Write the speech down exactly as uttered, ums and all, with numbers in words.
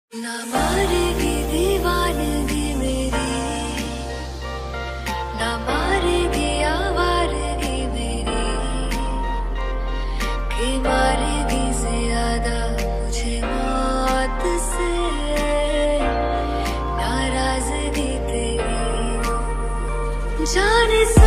ना मारेगी दीवानगी मेरी, ना मारेगी आवारगी मेरी, कि मारेगी ज्यादा मुझे मौत से नाराजगी तेरी। जाने